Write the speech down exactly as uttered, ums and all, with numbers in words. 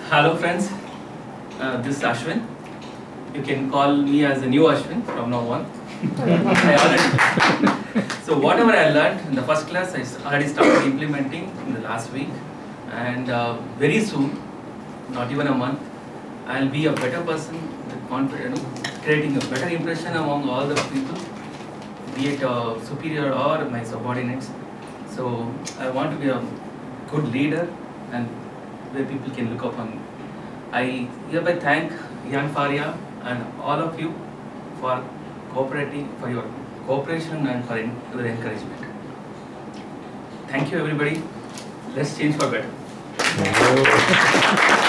Hello friends, uh, this is Ashwin. You can call me as the new Ashwin from now on. I already, so whatever I learned in the first class, I already started implementing in the last week, and uh, very soon, not even a month, I'll be a better person, confident, you know, creating a better impression among all the people, be it uh, superior or my subordinates. So I want to be a good leader and where people can look upon me. I hereby thank Yan Faria and all of you for cooperating, for your cooperation and for your encouragement. Thank you everybody. Let's change for better.